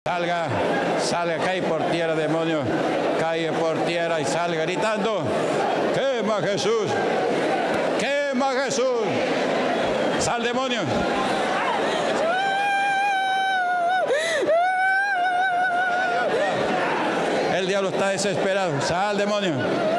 Salga, salga, cae por tierra, demonio, cae por tierra y salga gritando, quema Jesús, quema Jesús, sal demonio. El diablo está desesperado, sal demonio.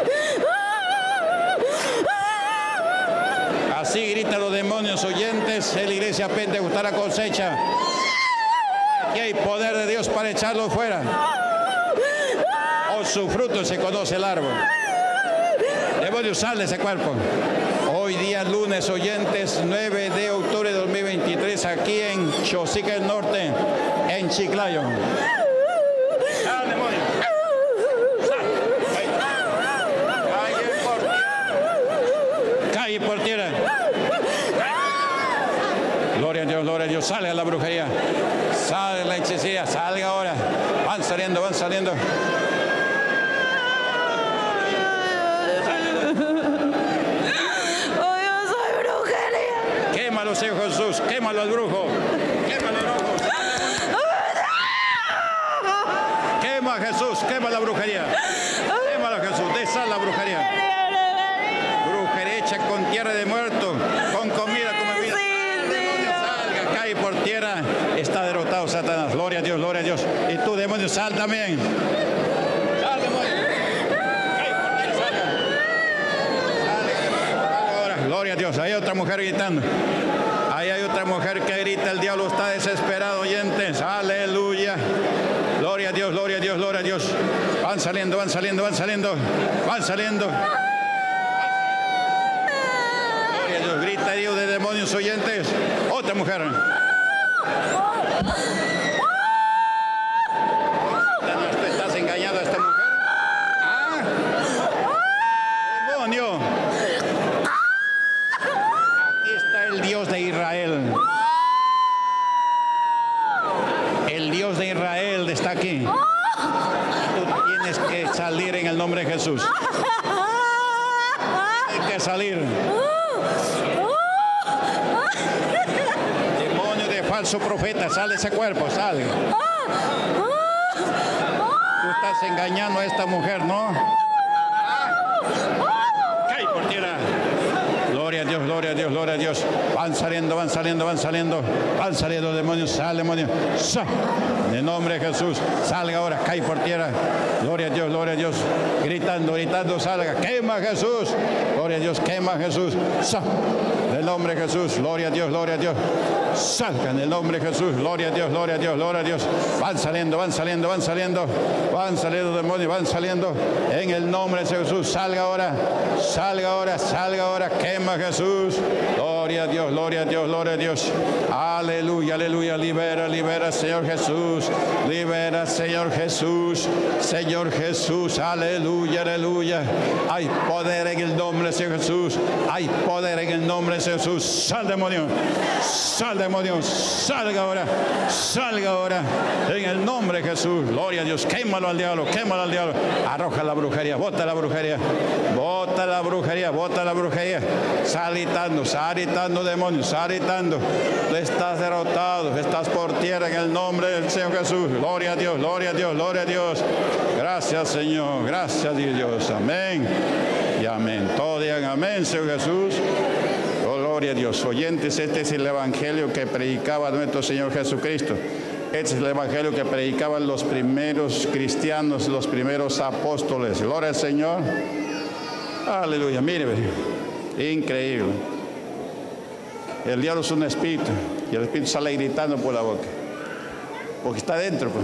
Así gritan los demonios oyentes en la iglesia pentecostal a cosecha. Aquí hay poder de Dios para echarlo fuera. Por su fruto se conoce el árbol. Demonio, sal de ese cuerpo. Hoy día lunes, oyentes, 9 de octubre de 2023, aquí en Chosica del Norte, en Chiclayo. Sal, demonio. Sal. Cae por tierra. Gloria a Dios, gloria a Dios. Sale a la brujería. Sale la hechicería. Salga ahora. Van saliendo, van saliendo. Oh, yo soy brujería. Quémalo, Señor Jesús. Quémalo al brujo. Quémalo al brujo. Quema a Jesús. Quema la brujería. Quémalo a Jesús. Desal la brujería. Brujería hecha con tierra de muerto. Con comida, con bebida. Cae por tierra, está derrotado Satanás. Gloria a Dios, gloria a Dios. Y tú, demonio, sal también. Sal, demonio. Cae por tierra, salga. Sale ahora. Gloria a Dios. Ahí hay otra mujer gritando. Ahí hay otra mujer que grita. El diablo está desesperado, oyentes. Aleluya. Gloria a Dios, gloria a Dios, gloria a Dios. Van saliendo, van saliendo, van saliendo. Van saliendo. Gloria a Dios. Grita Dios de demonios, oyentes. Otra mujer. ¿Estás engañado a esta mujer? ¿Ah? Demonio. Aquí está el Dios de Israel. El Dios de Israel está aquí. Tú tienes que salir en el nombre de Jesús. Tienes que salir. Falso profeta, sale ese cuerpo, sale. Tú estás engañando a esta mujer, ¿no? Cae por tierra. Gloria a Dios, gloria a Dios, gloria a Dios. Van saliendo, van saliendo, van saliendo. Van saliendo demonios, sal demonio. Sal. En el nombre de Jesús, salga ahora, cae por tierra. Gloria a Dios, gloria a Dios. Gritando, gritando, salga. Quema Jesús. Gloria a Dios, quema Jesús. Sal. En el nombre de Jesús, gloria a Dios, gloria a Dios. Salga en el nombre de Jesús, gloria a Dios, gloria a Dios, gloria a Dios. Van saliendo, van saliendo, van saliendo. Van saliendo demonios, van saliendo. En el nombre de Jesús, salga ahora, salga ahora, salga ahora. Quema Jesús. Gloria a Dios, gloria a Dios, gloria a Dios. Aleluya, aleluya. Libera, libera, Señor Jesús. Libera, Señor Jesús. Señor Jesús, aleluya, aleluya. Hay poder en el nombre de Señor Jesús. Hay poder en el nombre de Jesús. Sal demonio. Sal demonio. Salga ahora. Salga ahora. En el nombre de Jesús. Gloria a Dios. Quémalo al diablo. Quémalo al diablo. Arroja la brujería. Bota la brujería. Bota la brujería. Bota la brujería. Salitando demonio. Salitando. Tú estás derrotado. Estás por tierra en el nombre del Señor Jesús. Gloria a Dios. Gloria a Dios. Gloria a Dios. Gracias, Señor. Gracias, Dios. Amén. Y amén. Todos digan amén, Señor Jesús. Gloria a Dios. Oyentes, este es el evangelio que predicaba nuestro Señor Jesucristo. Este es el evangelio que predicaban los primeros cristianos, los primeros apóstoles. Gloria al Señor. Aleluya. Mire, increíble. El diablo es un espíritu y el espíritu sale gritando por la boca. Porque está dentro, pues.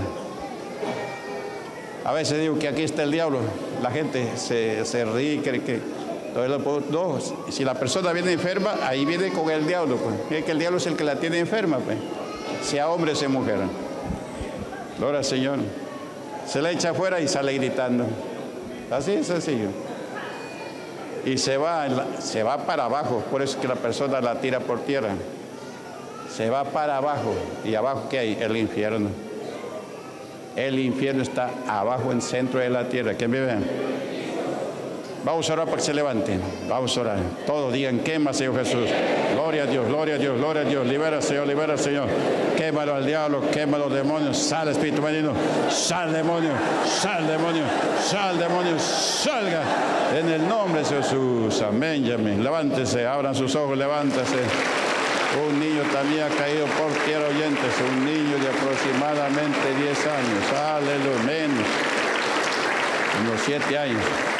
A veces digo que aquí está el diablo. La gente se ríe, cree que... No, si la persona viene enferma, ahí viene con el diablo, pues. Es que el diablo es el que la tiene enferma, pues. Sea hombre, sea mujer. Gloria al Señor. Se la echa afuera y sale gritando. Así es sencillo. Y se va para abajo. Por eso es que la persona la tira por tierra. Se va para abajo. ¿Y abajo qué hay? El infierno. El infierno está abajo, en el centro de la tierra. ¿Quién vive? Vamos a orar para que se levanten. Vamos a orar. Todos digan, quema, Señor Jesús. Gloria a Dios, gloria a Dios, gloria a Dios. Libera, Señor. Quémalo al diablo, quema los demonios. Sal, espíritu maligno. Sal, demonio. Sal, demonio. Sal, demonio. Salga. En el nombre de Jesús. Amén y amén. Levántese, abran sus ojos, levántese. Un niño también ha caído por tierra, oyentes. Un niño de aproximadamente 10 años. Aleluya. Menos. Unos 7 años.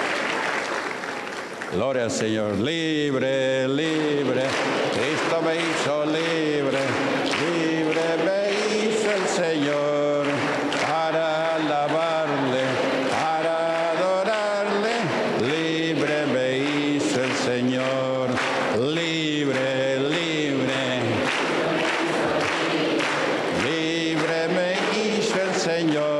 Gloria al Señor. Libre, libre. Cristo me hizo libre. Libre me hizo el Señor. Para alabarle, para adorarle. Libre me hizo el Señor. Libre, libre. Libre me hizo el Señor.